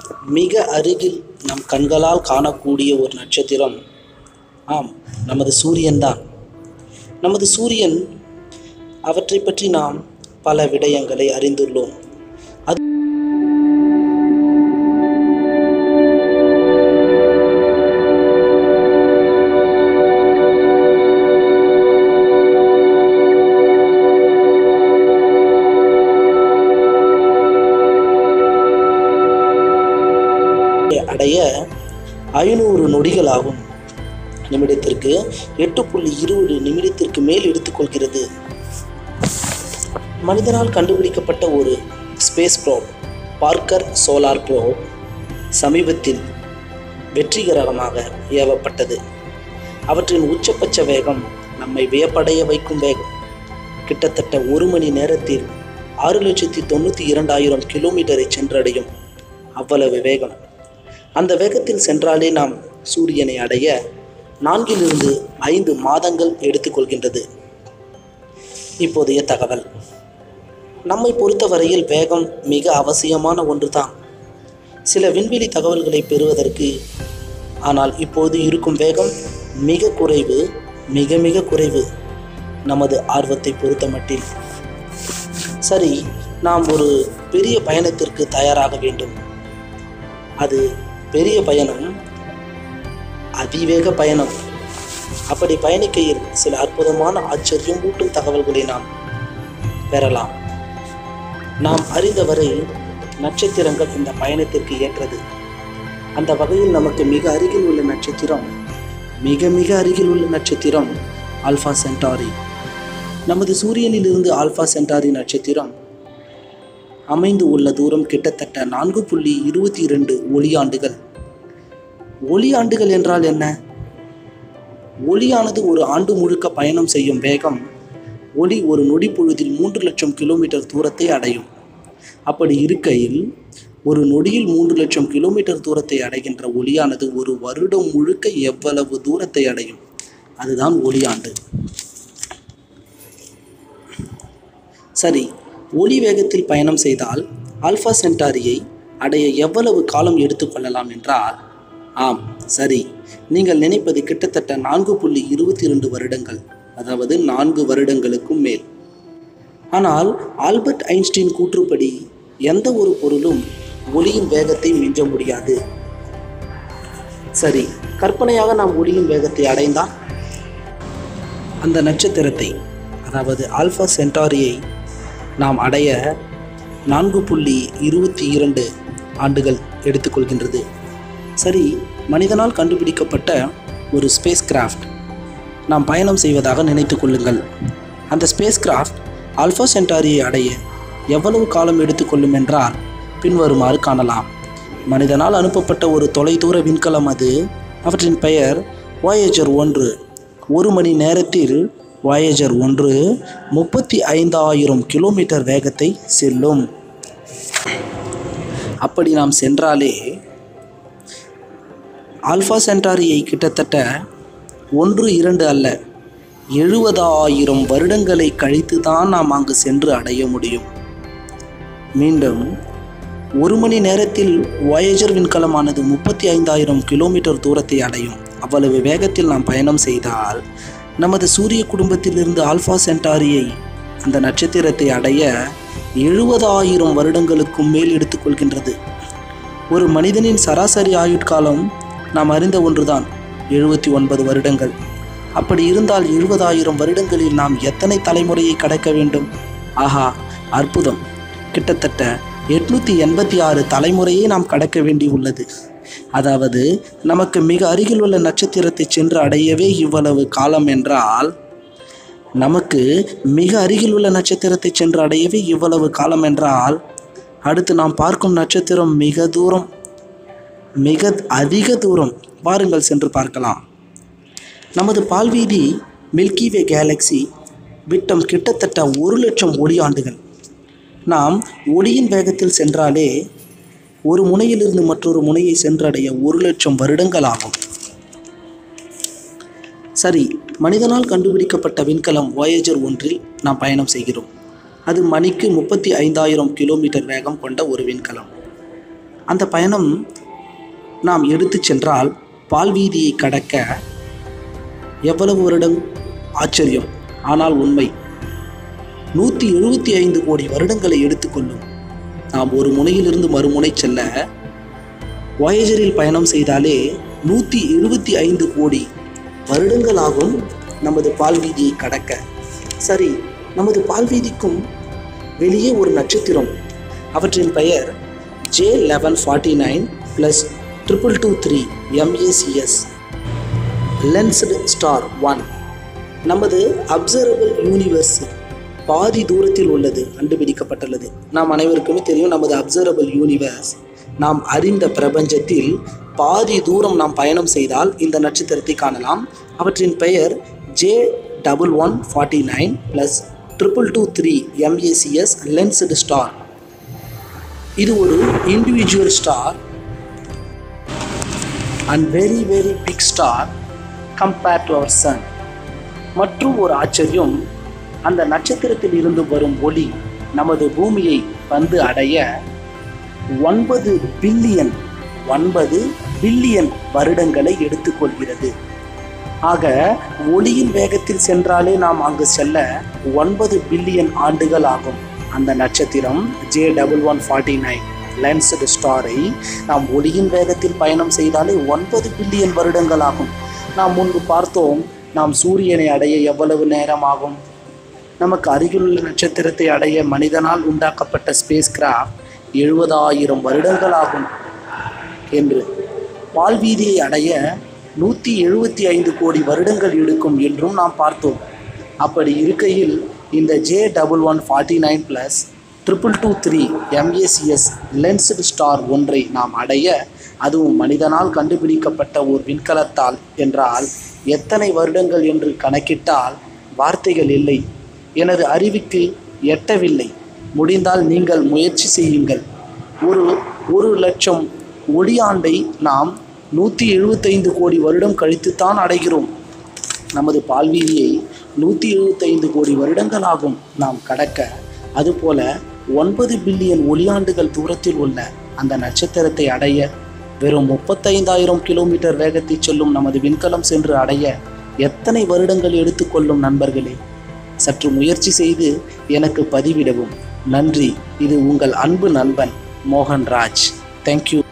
மிக அருகில் நம் கண்களால் காணக்கூடிய ஒரு நட்சத்திரம் ஆம், நமது சூரியன்தான். நமது சூரியன் அவற்றை பற்றி நாம் பல விடயங்களை அறிந்துள்ளோம். அது அடைய 500 நொடிகள் ஆகும். நிமிடத்திற்கு 8.20 நிமிடத்திற்கு மேல் எடுத்துக்கொள்கிறது. மனிதனால் கண்டுபிடிக்கப்பட்ட ஒரு space probe Parker solar probe சமீபத்தில் வெற்றிகரமாக ஏவப்பட்டது. அவற்றின் உச்சபட்ச வேகம் நம்மை வியப்படைய வைக்கும் வேகம். கிட்டத்தட்ட 1 மணி நேரத்தில் 6,92,000 கிலோமீட்டரை சென்றடையும். அவ்வளவு வேகம். அந்த வேகத்தில் சென்றாலே நாம் சூரியனை அடைய 4 to 5 மாதங்கள் எடுத்துக்கொள்கின்றது. இப்போதைய தகவல். நம்மை பொறுத்தவரையில் வேகம் மிக அவசியமான ஒன்றுதான் சில விண்வெளி தகவல்களை பெறுவதற்கு. ஆனால் இப்போது இருக்கும் வேகம் மிக குறைவு, மிக மிக குறைவு நமது ஆர்வத்தை பொறுத்த மட்டில். சரி, நாம் ஒரு பெரிய பயணத்திற்கு தயாராக வேண்டும். அது பெரிய பயணம், அதிவேக பயணம். அப்படி பயணிக்கையில் சில அற்புதமான ஆச்சரியம் ஊட்டும் தகவல்களை நாம் பெறலாம். நாம் அறிந்தவரை நட்சத்திரங்கள் இந்த பயணத்திற்கு ஏற்றது. அந்த வகையில் நமக்கு மிக அருகில் உள்ள நட்சத்திரம், மிக மிக அருகில் உள்ள நட்சத்திரம் ஆல்ஃபா சென்டாரி. நமது சூரியனிலிருந்து ஆல்ஃபா சென்டாரி நட்சத்திரம் அமைந்து உள்ள தூரம் கிட்டத்தட்ட 4.22 ஒளியாண்டுகள். ஒளியாண்டுகள் என்றால் என்ன? ஒளியானது ஒரு ஆண்டு முழுக்க பயணம் செய்யும் வேகம். ஒளி ஒரு நொடி பொழுதில் 3 லட்சம் கிலோமீட்டர் தூரத்தை அடையும். அப்படி இருக்கையில் ஒரு நொடியில் 3 லட்சம் கிலோமீட்டர் தூரத்தை அடைகின்ற ஒளியானது ஒரு வருடம் முழுக்க எவ்வளவு தூரத்தை அடையும்? அதுதான் ஒளியாண்டு. சரி, ஒளி வேகத்தில் பயணம் செய்தால் ஆல்ஃபா சென்டாரியை அடைய எவ்வளவு காலம் எடுத்துக்கொள்ளலாம் என்றால், ஆம், சரி, நீங்கள் நினைப்பது கிட்டத்தட்ட 4.22 வருடங்கள், அதாவது 4 வருடங்களுக்கும் மேல். ஆனால் ஆல்பர்ட் ஐன்ஸ்டீன் கூற்றுப்படி எந்த ஒரு பொருளும் ஒளியின் வேகத்தை மிஞ்ச முடியாது. சரி, கற்பனையாக நாம் ஒளியின் வேகத்தை அடைந்தால் அந்த நட்சத்திரத்தை, அதாவது ஆல்ஃபா சென்டாரியை நாம் அடைய 4.22 ஆண்டுகள் எடுத்துக்கொள்கின்றது. சரி, மனிதனால் கண்டுபிடிக்கப்பட்ட ஒரு ஸ்பேஸ் கிராஃப்ட் நாம் பயணம் செய்வதாக நினைத்து கொள்ளுங்கள். அந்த ஸ்பேஸ் கிராஃப்ட் ஆல்ஃபா சென்டாரியை அடைய எவ்வளவு காலம் எடுத்துக்கொள்ளும் என்றால் பின்வருமாறு காணலாம். மனிதனால் அனுப்பப்பட்ட ஒரு தொலைதூர விண்கலம் அது. அவற்றின் பெயர் வாயேஜர் 1. 1 மணி நேரத்தில் வாயேஜர் 1 35,000 கிலோமீட்டர் வேகத்தை செல்லும். அப்படி நாம் சென்றாலே ஆல்ஃபா சென்டாரியை கிட்டத்தட்ட 1-2 அல்ல 70,000 வருடங்களை கழித்து தான் நாம் அங்கு சென்று அடைய முடியும். மீண்டும் 1 மணி நேரத்தில் வாயேஜர் விண்கலமானது 35,000 கிலோமீட்டர் தூரத்தை அடையும். அவ்வளவு வேகத்தில் நாம் பயணம் செய்தால் நமது சூரிய குடும்பத்திலிருந்து ஆல்ஃபா சென்டாரியை, அந்த நட்சத்திரத்தை அடைய 70,000 வருடங்களுக்கும் மேல் எடுத்துக்கொள்கின்றது. ஒரு மனிதனின் சராசரி ஆயுட்காலம் நாம் அறிந்த ஒன்றுதான், 79 வருடங்கள். அப்படி இருந்தால் 70,000 வருடங்களில் நாம் எத்தனை தலைமுறையை கடக்க வேண்டும்? ஆஹா, அற்புதம்! கிட்டத்தட்ட 886 தலைமுறையை நாம் கடக்க வேண்டியுள்ளது. அதாவது நமக்கு மிக அருகில் உள்ள நட்சத்திரத்தை சென்று அடையவே இவ்வளவு காலம் என்றால், நமக்கு மிக அருகில் உள்ள நட்சத்திரத்தை சென்று அடையவே இவ்வளவு காலம் என்றால், அடுத்து நாம் பார்க்கும் நட்சத்திரம் மிக தூரம், மிக அதிக தூரம். வாருங்கள் சென்று பார்க்கலாம். நமது பால்வீதி மில்கிவே கேலக்சி விட்டம் கிட்டத்தட்ட 1 லட்சம் ஒளியாண்டுகள். நாம் ஒளியின் வேகத்தில் சென்றாலே ஒரு முனையிலிருந்து மற்றொரு முனையை சென்றடைய 1 லட்சம் வருடங்கள் ஆகும். சரி, மனிதனால் கண்டுபிடிக்கப்பட்ட விண்கலம் வாயேஜர் 1 நாம் பயணம் செய்கிறோம். அது மணிக்கு 35,000 கிலோமீட்டர் வேகம் கொண்ட ஒரு விண்கலம். அந்த பயணம் நாம் எடுத்து சென்றால் பால்வீதியை கடக்க எவ்வளவு வருடம்? ஆச்சரியம், ஆனால் உண்மை. 175 கோடி வருடங்களை எடுத்துக்கொள்ளும். நாம் ஒரு முனையிலிருந்து மறுமுனை செல்ல வாயேஜரில் பயணம் செய்தாலே 125 கோடி வருடங்களாகும் நமது பால்வீதியை கடக்க. சரி, நமது பால்வீதிக்கும் வெளியே ஒரு நட்சத்திரம், அவற்றின் பெயர் J1149 + 2223 MACS லென்ஸ்டு ஸ்டார் 1. நமது அப்சர்வபிள் யூனிவர்ஸ் பாதி தூரத்தில் உள்ளது, கண்டுபிடிக்கப்பட்டுள்ளது. நாம் அனைவருக்குமே தெரியும், நமது அப்சர்வபிள் யூனிவர்ஸ் நாம் அறிந்த பிரபஞ்சத்தில் பாதி தூரம் நாம் பயணம் செய்தால் இந்த நட்சத்திரத்தை காணலாம். அவற்றின் பெயர் J1149 + 2223 MACS லென்ஸ்டு ஸ்டார். இது ஒரு individual star and very big star compared to our sun. மற்றும் ஒரு ஆச்சரியம், அந்த நட்சத்திரத்தில் இருந்து வரும் ஒளி நமது பூமியை வந்து அடைய 9 பில்லியன் வருடங்களை எடுத்துக்கொள்கிறது. ஆக ஒளியின் வேகத்தில் சென்றாலே நாம் அங்கு செல்ல 9 பில்லியன் ஆண்டுகள் ஆகும். அந்த நட்சத்திரம் J1149 லென்ஸ்டு ஸ்டாரை நாம் ஒளியின் வேகத்தில் பயணம் செய்தாலே 9 பில்லியன் வருடங்கள் ஆகும். நாம் முன்பு பார்த்தோம், நாம் சூரியனை அடைய எவ்வளவு நேரம் ஆகும், நமக்கு அருகிலுள்ள நட்சத்திரத்தை அடைய மனிதனால் உண்டாக்கப்பட்ட ஸ்பேஸ் கிராஃப்ட் 70,000 வருடங்கள் ஆகும் என்று. பால்வீதியை அடைய 175 கோடி வருடங்கள் எடுக்கும் என்றும் நாம் பார்த்தோம். அப்படி இருக்கையில் இந்த J1149 + 2223 MACS லென்ஸ்டு ஸ்டார் ஒன்றை நாம் அடைய, அதுவும் மனிதனால் கண்டுபிடிக்கப்பட்ட ஒரு விண்கலத்தால் என்றால் எத்தனை வருடங்கள் என்று கணக்கிட்டால் வார்த்தைகள் இல்லை. எனது அறிவுக்கு எட்டவில்லை. முடிந்தால் நீங்கள் முயற்சி செய்யுங்கள். ஒரு லட்சம் ஒளியாண்டை நாம் 175 கோடி வருடம் கழித்துத்தான் அடைகிறோம். நமது பால்வீதியை 175 கோடி வருடங்கள் ஆகும் நாம் கடக்க. அதுபோல 9 பில்லியன் ஒளியாண்டுகள் தூரத்தில் உள்ள அந்த நட்சத்திரத்தை அடைய வெறும் 35,000 கிலோமீட்டர் வேகத்தை செல்லும் நமது விண்கலம் சென்று அடைய எத்தனை வருடங்கள் எடுத்துக்கொள்ளும்? நண்பர்களே, சற்று முயற்சி செய்து எனக்கு பதிவிடவும். நன்றி. இது உங்கள் அன்பு நண்பன் மோகன்ராஜ். தேங்க்யூ.